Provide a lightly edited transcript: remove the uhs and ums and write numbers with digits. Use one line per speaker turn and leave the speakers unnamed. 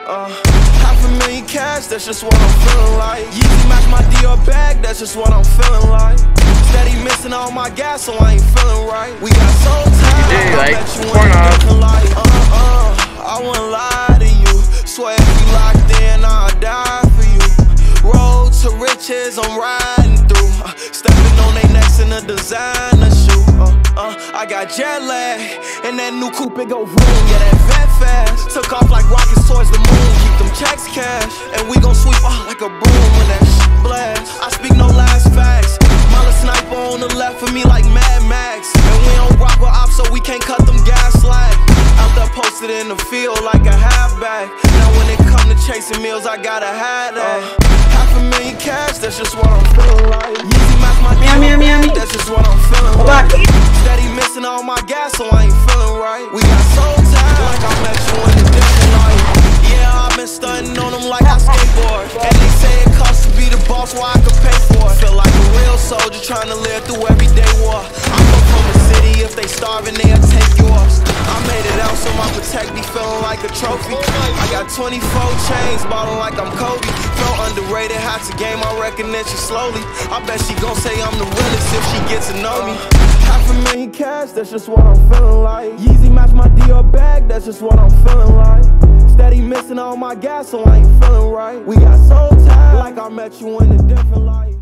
$500,000 cash, that's just what I'm feeling like. Yeezy match my Dior bag, that's just what I'm feeling like. Steady missing all my gas, so I ain't feeling right. We got so tired, I bet you ain't looking like. I wouldn't lie to you. Swear if you locked in, I'll die for you. Road to riches, I'm riding through. Stepping on they necks in a designer shoe. I got jet lag, and that new coupe, it go vroom. Yeah, that vet fast. Took off like rockets towards the moon. Keep them checks cash, and we gon' sweep off like a broom when that shit blast. I speak no last facts. Mala sniper on the left of me like Mad Max. And we don't rock with ops, so we can't cut them gas slack. Out there posted in the field like a halfback. Now when it come to chasing meals, I gotta have that. $500,000 cash, that's just what I'm feeling like. Yeezy match my Dior, that's just what I'm feeling like. Steady missing all my gas, so I ain't feeling right. We got so tired, like I met you in a different life. Yeah, I've been stunting on them like I skateboard. And they say it costs to be the boss, why I could pay for it. Feel like a real soldier trying to live through everyday war. I come from the city, if they starving, they'll take yours. I made it out, so my protect me feeling like a trophy. I got 24 chains, ballin' like I'm Kobe. Felt underrated, had to gain my recognition slowly. I bet she gon' say I'm the realest if she gets to know me. $500,000 cash, that's just what I'm feeling like. Yeezy match my Dior bag, that's just what I'm feeling like. Steady missing all my gas, so I ain't feeling right. We got so tired, like I met you in a different life.